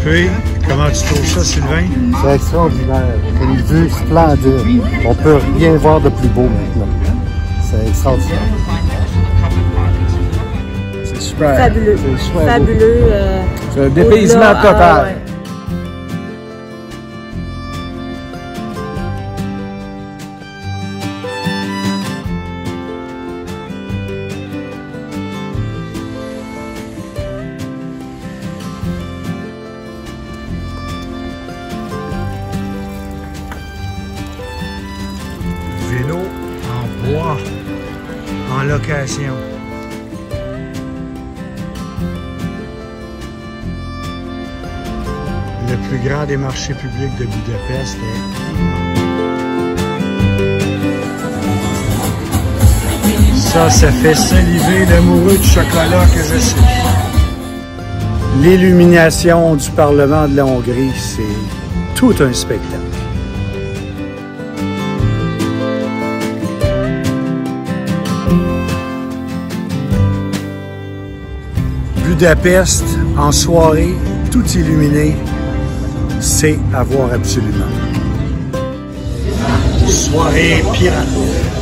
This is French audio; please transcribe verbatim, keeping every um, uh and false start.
Puis, comment tu trouves ça, Sylvain? C'est extraordinaire. Une vue splendide. On peut rien voir de plus beau maintenant. C'est extraordinaire. C'est super. Fabuleux. C'est super Fabuleux. Euh, C'est un dépaysement total. Ah, ouais. Vélo en bois, en location. Le plus grand des marchés publics de Budapest est... Ça, ça fait saliver l'amoureux du chocolat que je suis. L'illumination du Parlement de la Hongrie, c'est tout un spectacle. Budapest, en soirée, tout illuminé, c'est à voir absolument. Soirée pirate.